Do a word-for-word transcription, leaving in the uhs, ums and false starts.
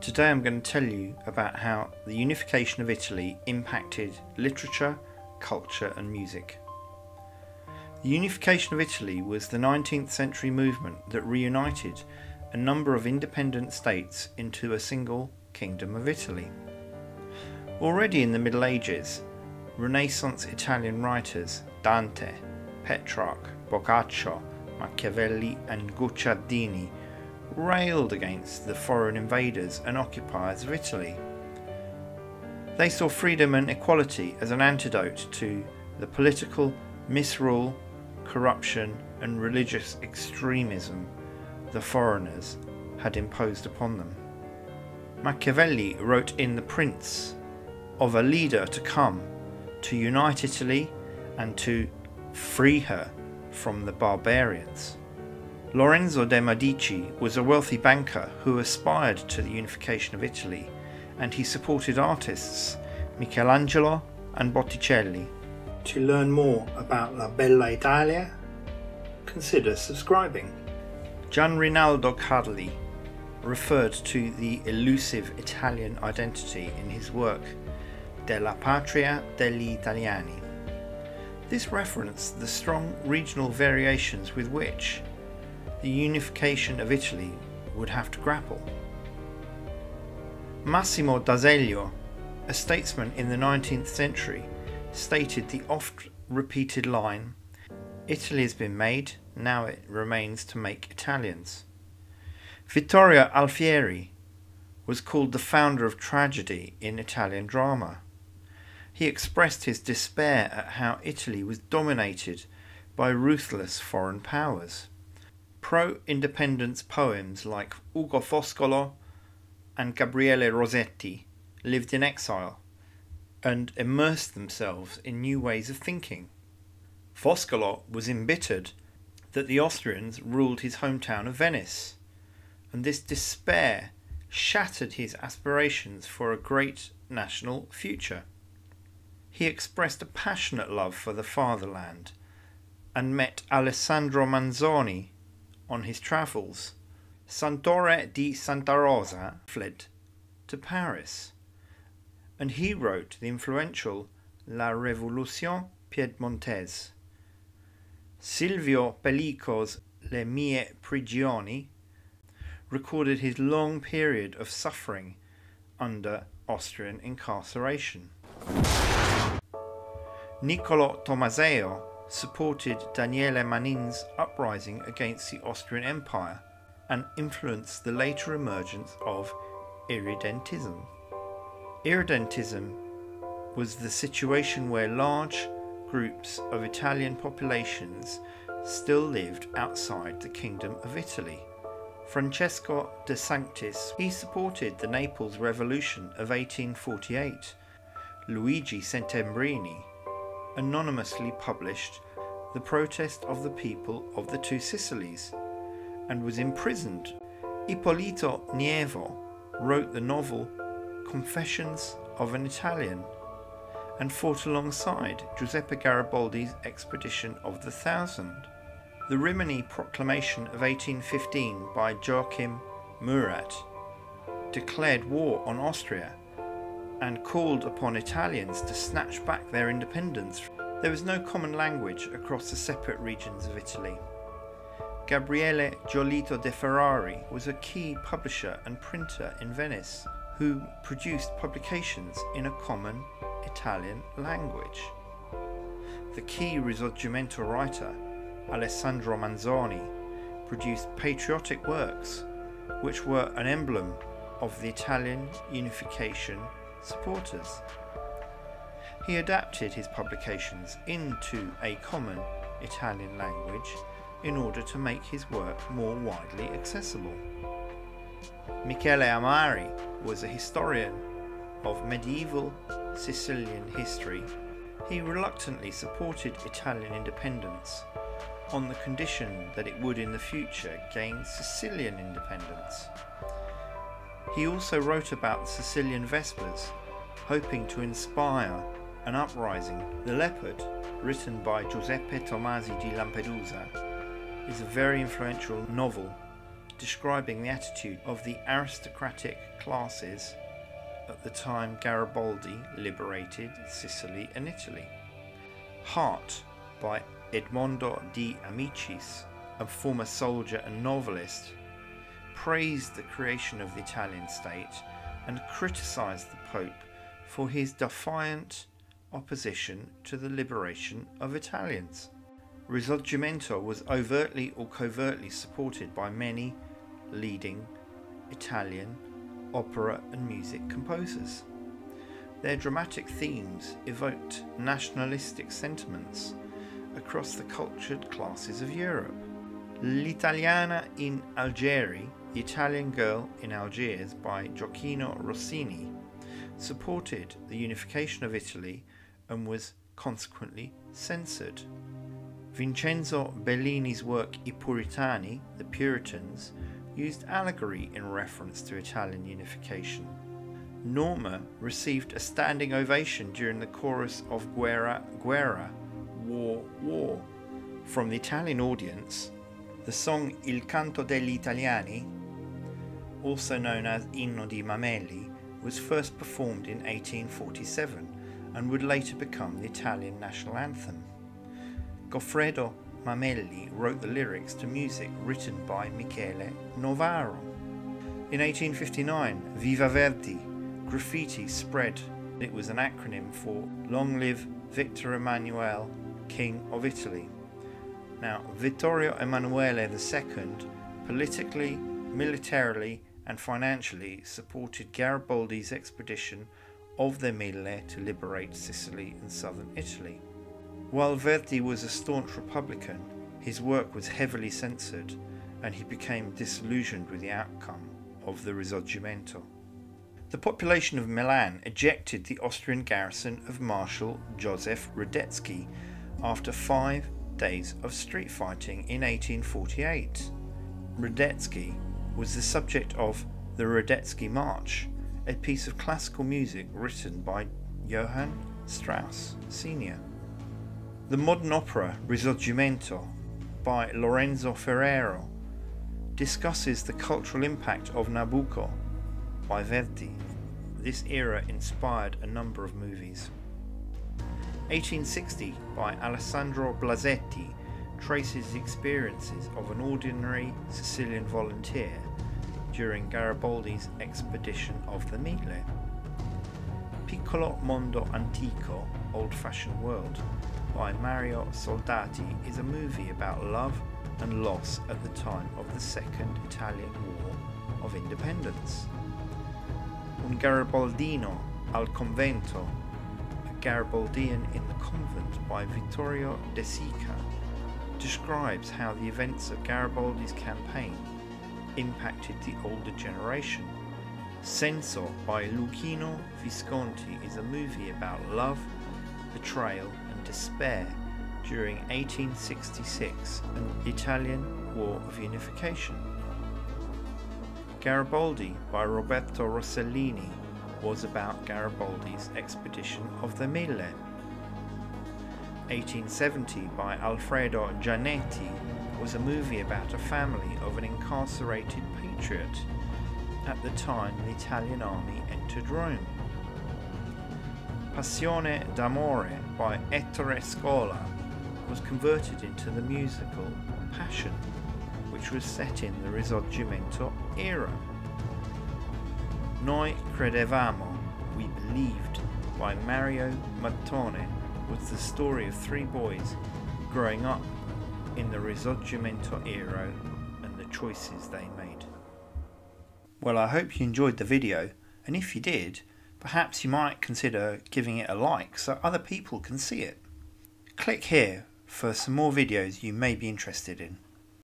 Today I'm going to tell you about how the unification of Italy impacted literature, culture and music. The unification of Italy was the nineteenth century movement that reunited a number of independent states into a single Kingdom of Italy. Already in the Middle Ages, Renaissance Italian writers Dante, Petrarch, Boccaccio, Machiavelli and Guicciardini railed against the foreign invaders and occupiers of Italy. They saw freedom and equality as an antidote to the political misrule, corruption and religious extremism the foreigners had imposed upon them. Machiavelli wrote in The Prince of a leader to come to unite Italy and to free her from the barbarians. Lorenzo deMedici was a wealthy banker who aspired to the unification of Italy, and he supported artists Michelangelo and Botticelli. To learn more about La Bella Italia, consider subscribing. Gian Rinaldo Carli referred to the elusive Italian identity in his work Della Patria degli Italiani. This referenced the strong regional variations with which the unification of Italy would have to grapple. Massimo d'Azeglio, a statesman in the nineteenth century, stated the oft-repeated line, "Italy has been made, now it remains to make Italians." Vittorio Alfieri was called the founder of tragedy in Italian drama. He expressed his despair at how Italy was dominated by ruthless foreign powers. Pro-independence poems like Ugo Foscolo and Gabriele Rossetti lived in exile and immersed themselves in new ways of thinking. Foscolo was embittered that the Austrians ruled his hometown of Venice, and this despair shattered his aspirations for a great national future. He expressed a passionate love for the fatherland and met Alessandro Manzoni on his travels. Santore di Santa Rosa fled to Paris, and he wrote the influential La Révolution Piedmontese. Silvio Pellico's Le mie prigioni recorded his long period of suffering under Austrian incarceration. Niccolò Tommaseo supported Daniele Manin's uprising against the Austrian Empire and influenced the later emergence of Irridentism. Irridentism was the situation where large groups of Italian populations still lived outside the Kingdom of Italy. Francesco de Sanctis, he supported the Naples Revolution of eighteen forty-eight. Luigi Settembrini anonymously published The Protest of the People of the Two Sicilies and was imprisoned. Ippolito Nievo wrote the novel Confessions of an Italian and fought alongside Giuseppe Garibaldi's expedition of the Thousand. The Rimini Proclamation of eighteen fifteen by Joachim Murat declared war on Austria and called upon Italians to snatch back their independence. There was no common language across the separate regions of Italy. Gabriele Giolito de Ferrari was a key publisher and printer in Venice who produced publications in a common Italian language. The key Risorgimento writer, Alessandro Manzoni, produced patriotic works which were an emblem of the Italian unification supporters. He adapted his publications into a common Italian language in order to make his work more widely accessible. Michele Amari was a historian of medieval Sicilian history. He reluctantly supported Italian independence on the condition that it would in the future gain Sicilian independence. He also wrote about the Sicilian Vespers, hoping to inspire an uprising. The Leopard, written by Giuseppe Tomasi di Lampedusa, is a very influential novel describing the attitude of the aristocratic classes at the time Garibaldi liberated Sicily and Italy. Heart by Edmondo deMedici, a former soldier and novelist, praised the creation of the Italian state and criticised the Pope for his defiant opposition to the liberation of Italians. Risorgimento was overtly or covertly supported by many leading Italian opera and music composers. Their dramatic themes evoked nationalistic sentiments across the cultured classes of Europe. L'Italiana in Algeri, The Italian Girl in Algiers by Gioacchino Rossini, supported the unification of Italy and was consequently censored. Vincenzo Bellini's work I Puritani, The Puritans, used allegory in reference to Italian unification. Norma received a standing ovation during the chorus of Guerra, Guerra, War, War. From the Italian audience, the song Il Canto degli Italiani, also known as Inno di Mameli, was first performed in eighteen forty-seven and would later become the Italian national anthem. Goffredo Mameli wrote the lyrics to music written by Michele Novaro. In eighteen fifty-nine, Viva Verdi graffiti spread. It was an acronym for Long Live Victor Emmanuel, King of Italy. Now, Vittorio Emanuele the Second politically, militarily and financially supported Garibaldi's expedition of the Mille to liberate Sicily and southern Italy. While Verdi was a staunch Republican, his work was heavily censored and he became disillusioned with the outcome of the Risorgimento. The population of Milan ejected the Austrian garrison of Marshal Joseph Radetzky after five days of street fighting in eighteen forty-eight. Radetzky was the subject of the Radetzky March, a piece of classical music written by Johann Strauss Senior The modern opera Risorgimento by Lorenzo Ferrero discusses the cultural impact of Nabucco by Verdi. This era inspired a number of movies. eighteen sixty by Alessandro Blasetti traces the experiences of an ordinary Sicilian volunteer during Garibaldi's expedition of the Mille. Piccolo Mondo Antico, Old-Fashioned World by Mario Soldati is a movie about love and loss at the time of the Second Italian War of Independence. Un Garibaldino al Convento, A Garibaldian in the Convent by Vittorio De Sica, describes how the events of Garibaldi's campaign impacted the older generation. Senso by Luchino Visconti is a movie about love, betrayal and despair during eighteen sixty-six and the Italian War of Unification. Garibaldi by Roberto Rossellini was about Garibaldi's expedition of the Mille. eighteen seventy by Alfredo Giannetti was a movie about a family of an incarcerated patriot at the time the Italian army entered Rome. Passione d'amore by Ettore Scola was converted into the musical Passion, which was set in the Risorgimento era. Noi credevamo, We Believed by Mario Mattone was the story of three boys growing up in the Risorgimento era and the choices they made. Well, I hope you enjoyed the video, and if you did, perhaps you might consider giving it a like so other people can see it. Click here for some more videos you may be interested in.